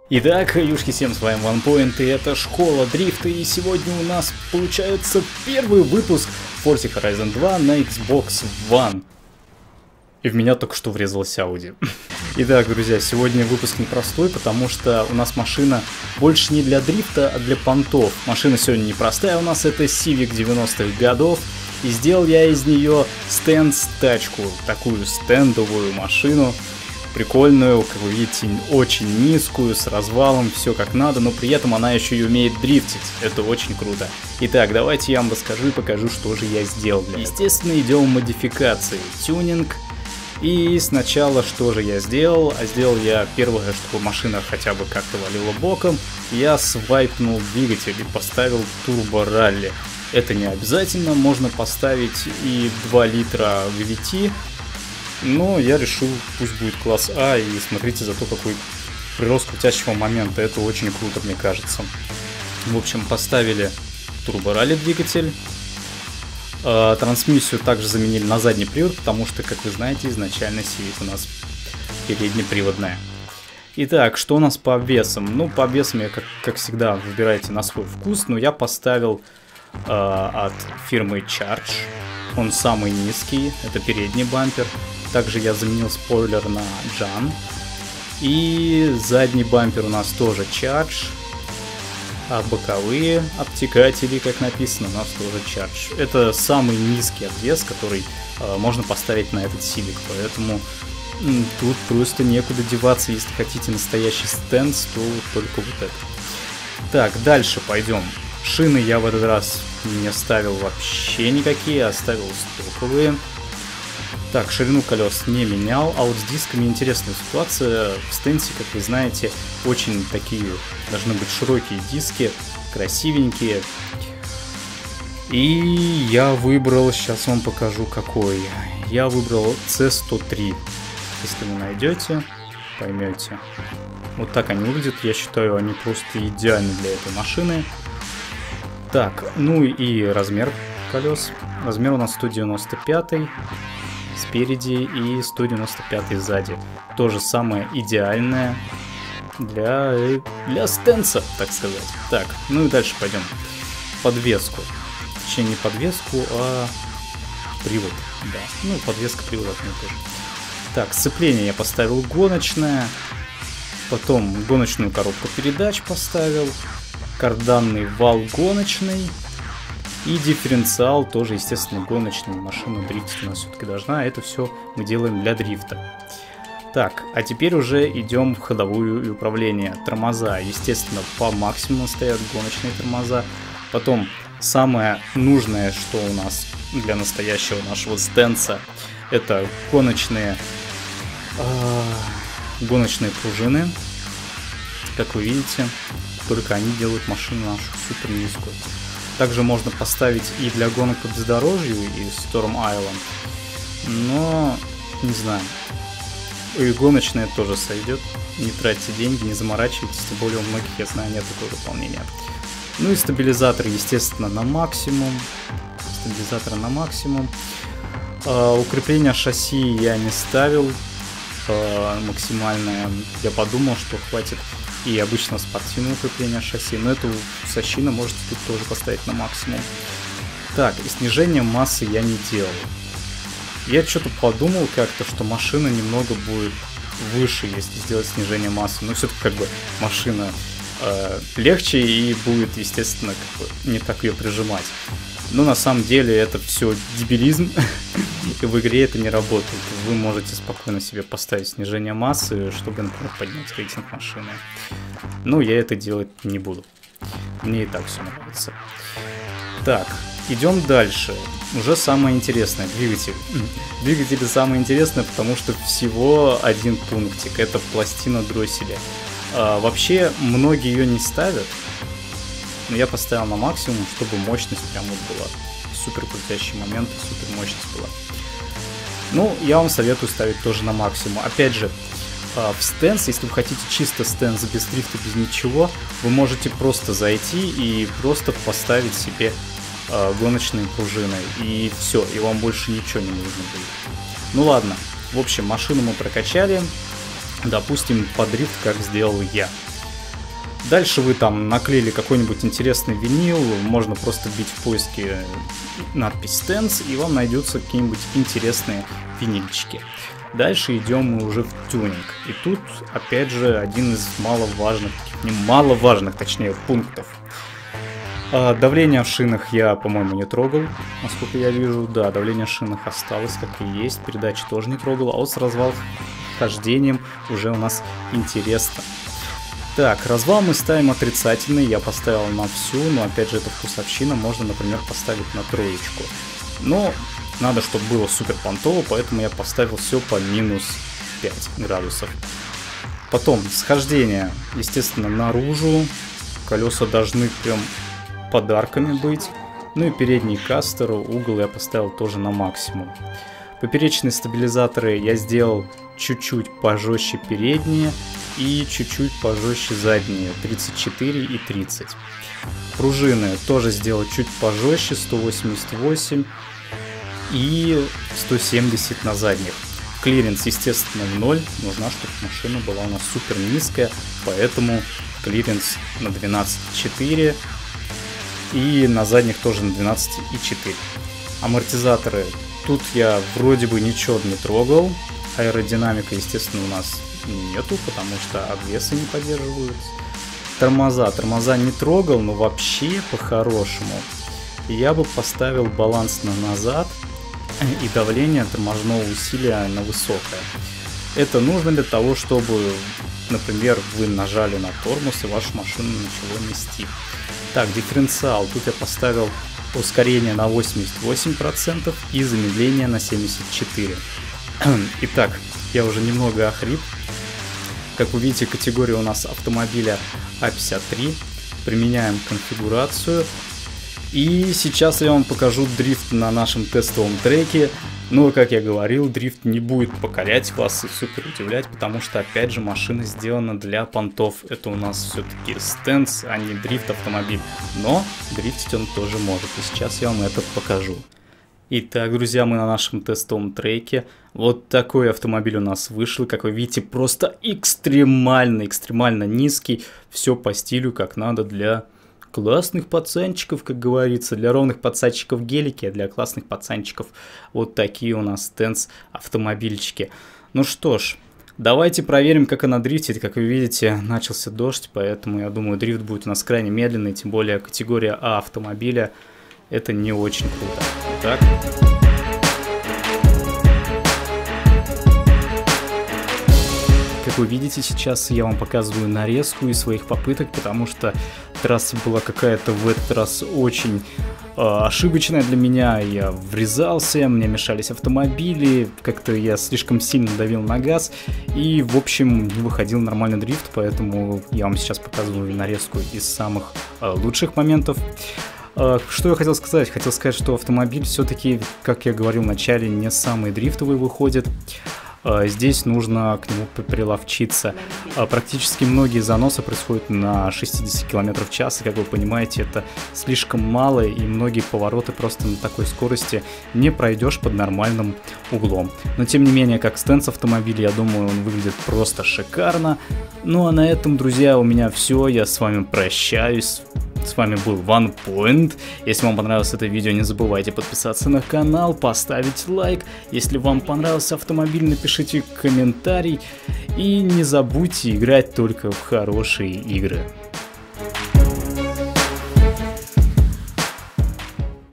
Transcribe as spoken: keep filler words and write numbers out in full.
Итак, юшки, всем с вами OnePoint, и это школа дрифта, и сегодня у нас получается первый выпуск Forza Horizon два на Xbox One. И в меня только что врезалась Audi. Итак, друзья, сегодня выпуск непростой, потому что у нас машина больше не для дрифта, а для понтов. Машина сегодня непростая, у нас это Civic девяностых годов, и сделал я из нее стенд-тачку, такую стендовую машину. Прикольную, как вы видите, очень низкую, с развалом, все как надо, но при этом она еще и умеет дрифтить. Это очень круто. Итак, давайте я вам расскажу и покажу, что же я сделал для этого. Естественно, идем в модификации, тюнинг. И сначала что же я сделал? А сделал я первое, чтобы машина хотя бы как-то валила боком. Я свайпнул двигатель и поставил турбо-ралли. Это не обязательно, можно поставить и два литра ви ви ти. Но я решил, пусть будет класс А, и смотрите зато какой прирост крутящего момента, это очень круто, мне кажется. В общем, поставили турбо-ралли двигатель. Э, трансмиссию также заменили на задний привод, потому что, как вы знаете, изначально Civic у нас переднеприводная. Итак, что у нас по обвесам? Ну, по обвесам я, как, как всегда, выбирайте на свой вкус, но я поставил э, от фирмы Charge. Он самый низкий, это передний бампер. Также я заменил спойлер на Джан. И задний бампер у нас тоже Charge. А боковые обтекатели, как написано, у нас тоже Charge. Это самый низкий обвес, который э, можно поставить на этот Civic. Поэтому м, тут просто некуда деваться. Если хотите настоящий стенд, то только вот это. Так, дальше пойдем. Шины я в этот раз не ставил вообще никакие, оставил стоковые. Так, ширину колес не менял, а вот с дисками интересная ситуация. В стенсе, как вы знаете, очень такие должны быть широкие диски, красивенькие. И я выбрал, сейчас вам покажу какой. Я выбрал си сто три. Если вы найдете, поймете. Вот так они выглядят, я считаю, они просто идеальны для этой машины. Так, ну и размер колес. Размер у нас сто девяносто пять спереди и сто девяносто пять сзади. То же самое идеальное для, для стенса, так сказать. Так, ну и дальше пойдем. Подвеску. Точнее, не подвеску, а привод. Да, ну подвеска, привод от него тоже. Так, сцепление я поставил гоночное. Потом гоночную коробку передач поставил. Карданный вал гоночный. И дифференциал тоже, естественно, гоночный. Машина дрифтить у нас все-таки должна. Это все мы делаем для дрифта. Так, а теперь уже идем в ходовую и управление. Тормоза, естественно, по максимуму стоят гоночные тормоза. Потом самое нужное, что у нас для настоящего нашего стенса, это гоночные, э, гоночные пружины. Как вы видите, только они делают машину нашу супер низкую. Также можно поставить и для гонок по бездорожью, и Storm Island. Но, не знаю, и гоночная тоже сойдет. Не тратьте деньги, не заморачивайтесь, тем более у многих, я знаю, нет такого дополнения. Ну и стабилизатор, естественно, на максимум. Стабилизатор на максимум. А, укрепление шасси я не ставил а, максимальное. Я подумал, что хватит и обычно спортивное укрепление шасси, но эту сащину можете тут тоже поставить на максимум. Так, и снижение массы я не делал. Я что-то подумал как-то, что машина немного будет выше, если сделать снижение массы. Но все-таки как бы машина э, легче и будет, естественно, как бы не так ее прижимать. Но на самом деле это все дебилизм, и в игре это не работает. Вы можете спокойно себе поставить снижение массы, чтобы, например, поднять рейтинг машины. Но я это делать не буду. Мне и так все нравится. Так, идем дальше. Уже самое интересное, двигатель. Двигатель самое интересное, потому что всего один пунктик. Это пластина дросселя. А, вообще, многие ее не ставят. Но я поставил на максимум, чтобы мощность прям вот была. Супер крутящий момент и супер мощность была. Ну, я вам советую ставить тоже на максимум. Опять же, в стенс, если вы хотите чисто стенс без дрифта, без ничего, вы можете просто зайти и просто поставить себе гоночные пружины. И все, и вам больше ничего не нужно будет. Ну ладно, в общем, машину мы прокачали. Допустим, по дрифт, как сделал я. Дальше вы там наклеили какой-нибудь интересный винил, можно просто вбить в поиске надпись Stance, и вам найдутся какие-нибудь интересные винильчики. Дальше идем мы уже в тюнинг. И тут, опять же, один из маловажных, немаловажных, точнее, пунктов. Давление в шинах я, по-моему, не трогал, насколько я вижу. Да, давление в шинах осталось, как и есть. Передачи тоже не трогал, а вот с развал-хождением уже у нас интересно. Так, развал мы ставим отрицательный, я поставил на всю, но опять же это вкусовщина, можно, например, поставить на троечку. Но надо, чтобы было супер понтово, поэтому я поставил все по минус пять градусов. Потом схождение, естественно, наружу, колеса должны прям подарками быть. Ну и передний кастер, угол я поставил тоже на максимум. Поперечные стабилизаторы я сделал чуть-чуть пожестче передние и чуть-чуть пожестче задние, тридцать четыре и тридцать. Пружины тоже сделал чуть пожестче, сто восемьдесят восемь и сто семьдесят на задних. Клиренс, естественно, в ноль, нужна, чтобы машина была у нас супер низкая, поэтому клиренс на двенадцать и четыре и на задних тоже на двенадцать и четыре. Амортизаторы, тут я вроде бы ничего не трогал. Аэродинамика, естественно, у нас нету, потому что обвесы не поддерживаются. Тормоза. Тормоза не трогал, но вообще по-хорошему я бы поставил баланс на назад и давление тормозного усилия на высокое. Это нужно для того, чтобы, например, вы нажали на тормоз и вашу машину начало нести. Так, дифференциал. Тут я поставил ускорение на восемьдесят восемь процентов и замедление на семьдесят четыре процента. Итак, я уже немного охрип. Как вы видите, категория у нас автомобиля А пятьдесят три. Применяем конфигурацию. И сейчас я вам покажу дрифт на нашем тестовом треке. Но, как я говорил, дрифт не будет покорять вас и супер удивлять, потому что, опять же, машина сделана для понтов. Это у нас все-таки стенс, а не дрифт автомобиль. Но дрифтить он тоже может. И сейчас я вам это покажу. Итак, друзья, мы на нашем тестовом треке. Вот такой автомобиль у нас вышел. Как вы видите, просто экстремально, экстремально низкий. Все по стилю, как надо для классных пацанчиков, как говорится. Для ровных пацанчиков гелики, а для классных пацанчиков вот такие у нас стенс автомобильчики. Ну что ж, давайте проверим, как она дрифтит. Как вы видите, начался дождь, поэтому я думаю, дрифт будет у нас крайне медленный. Тем более категория А автомобиля. Это не очень круто. Так. Как вы видите, сейчас я вам показываю нарезку из своих попыток, потому что трасса была какая-то в этот раз очень э, ошибочная для меня. Я врезался, мне мешались автомобили, как-то я слишком сильно давил на газ и, в общем, не выходил нормальный дрифт, поэтому я вам сейчас показываю нарезку из самых э, лучших моментов. Что я хотел сказать? Хотел сказать, что автомобиль все-таки, как я говорил в начале, не самый дрифтовый выходит. Здесь нужно к нему приловчиться. Практически многие заносы происходят на шестьдесят километров в час, и, как вы понимаете, это слишком мало, и многие повороты просто на такой скорости не пройдешь под нормальным углом. Но, тем не менее, как стенс автомобиля, я думаю, он выглядит просто шикарно. Ну а на этом, друзья, у меня все. Я с вами прощаюсь. С вами был OnePoint. Если вам понравилось это видео, не забывайте подписаться на канал, поставить лайк. Если вам понравился автомобиль, напишите комментарий. И не забудьте играть только в хорошие игры.